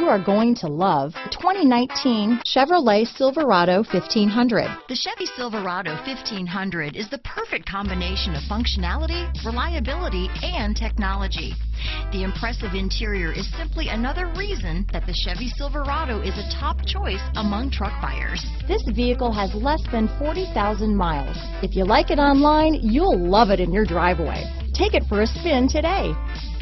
are going to love the 2019 Chevrolet Silverado 1500. The Chevy Silverado 1500 is the perfect combination of functionality, reliability, and technology. The impressive interior is simply another reason that the Chevy Silverado is a top choice among truck buyers. This vehicle has less than 40,000 miles. If you like it online, you'll love it in your driveway. Take it for a spin today.